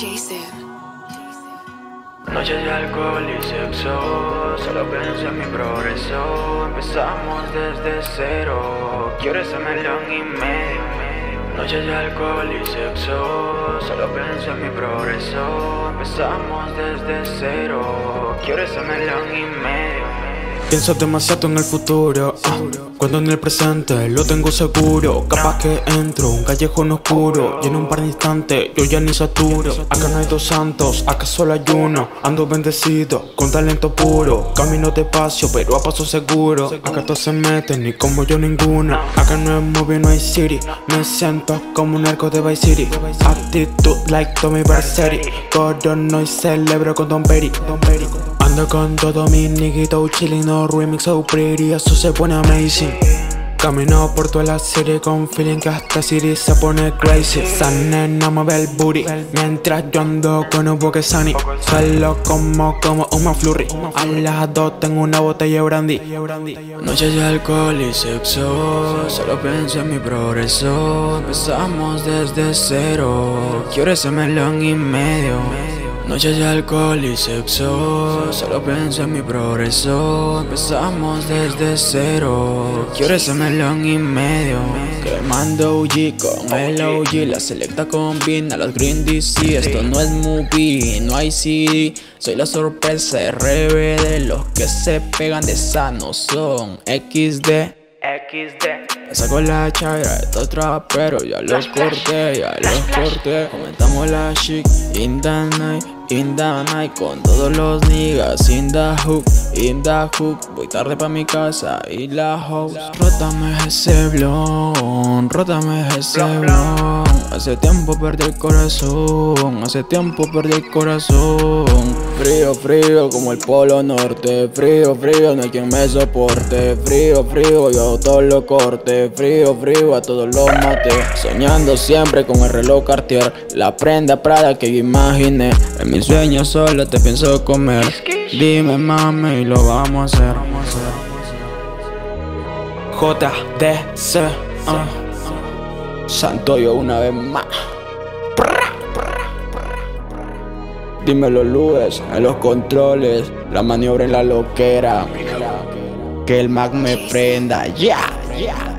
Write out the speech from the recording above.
Jason. Noches de alcohol y sexo, solo pienso en mi progreso. Empezamos desde cero, quiero ese melón y medio. Noches de alcohol y sexo, solo pienso en mi progreso. Empezamos desde cero, quiero ese melón y medio. Pienso demasiado en el futuro, cuando en el presente lo tengo seguro. Capaz que entro un callejón oscuro y en un par de instantes yo ya ni saturo. Acá no hay dos santos, acá solo hay uno. Ando bendecido, con talento puro. Camino despacio, pero a paso seguro. Acá todos se meten, ni como yo ninguno. Acá no es movie, no hay city. Me siento como un arco de Vice City. Actitud like Tommy Vercetti. Corono y celebro con Don Perry. Ando con todo mi niguito chillin', no remix so pretty, eso se pone amazing. Camino por toda la serie con feeling que hasta Siri se pone crazy. Esa nena mueve el booty mientras yo ando con un boque sunny. Solo como un McFlurry. Al lado tengo una botella de brandy. Noches de alcohol y sexo, solo pienso en mi progreso. Empezamos desde cero, quiero ese melón y medio. Noches de alcohol y sexo, solo pienso en mi progreso. Empezamos desde cero, quiero ese melón y medio. Quemando OG con el OG, la selecta combina los Green DC. Esto no es movie, no hay CD. Soy la sorpresa RBD, los que se pegan de sano son XD. Saco la chaira de estos traperos, ya los corté, Comentamos la chic, in the night, con todos los niggas, in the hook. Voy tarde pa' mi casa y la house. Rótame ese blon. Hace tiempo perdí el corazón, Frío como el polo norte, frío, no hay quien me soporte. Frío, yo todo lo corte, frío, a todos los maté. Soñando siempre con el reloj Cartier, la prenda Prada que yo imaginé. En mis sueños solo te pienso comer. Dime mami y lo vamos a hacer. JDC, Santoyo una vez más. Dímelo Luis, en los controles, la maniobra en la loquera. Que el Mac me prenda, ya.